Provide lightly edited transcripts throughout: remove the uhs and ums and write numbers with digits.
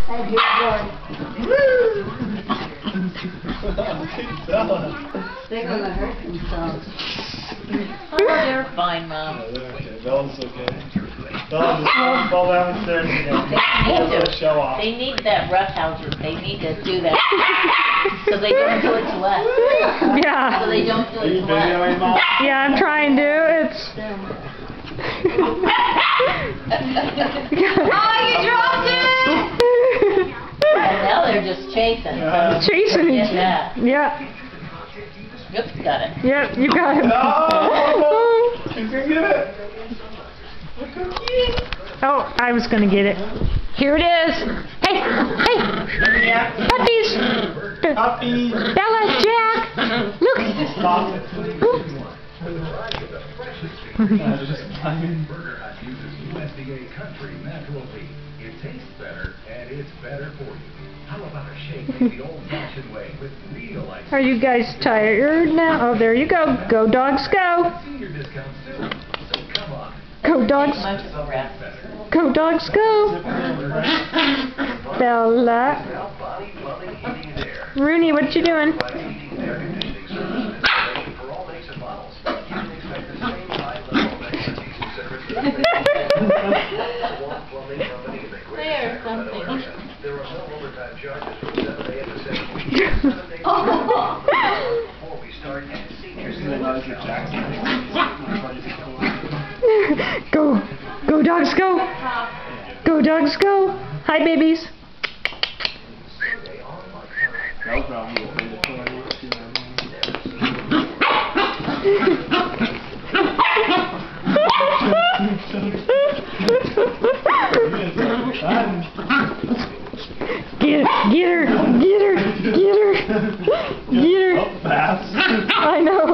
Hey, good boy. They're gonna hurt themselves. Oh, they're fine, Mom. Yeah, they're okay. Bella's okay. Bella just fall downstairs again. Show off. They need that roughhousing. They need to do that. So they don't do it to us. Yeah. So they don't do Are you it to us. videoing, Mom? Yeah, I'm trying to. It's. Oh, you dropped it! And now they're just chasing. Yeah. Chasing each Get that. Yeah. Oops, got it. Yep, you got it. Oh! Who's gonna get it? Oh, I was gonna get it. Here it is. Hey, hey, puppies. Puppies. Bella, Jack, look. Stop it. Just fine. Burger Hut uses USDA country natural beef. It tastes better, and it's better for you. How about a shake the old-fashioned way with real ice? Are you guys tired now? Oh, there you go. Go dogs, go. Senior discounts too. So come on. Go dogs. Much of a wrap. Go dogs, go. Bella. Body plumbing, heating, and air. Rooney, what you doing? Provides heating and air conditioning services for all makes and models. You can expect the same high level of expertise and service that one plumbing company in the There's something. There are no overtime charges from 7 a.m. to 7 p.m. 7 days before we start at seniors. Go. Go dogs, go. Go dogs, go. Hi, babies. No problem. Get her, get her, get her, get her, get her. Oh, fast. I know.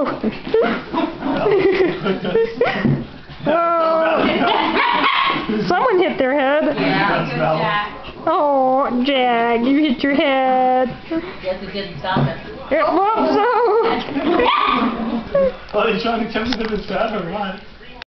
Oh. Someone hit their head. That's Bella. Oh, Jag, you hit your head. Guess it didn't stop it. It won't so. Are they trying to catch it in his head or what?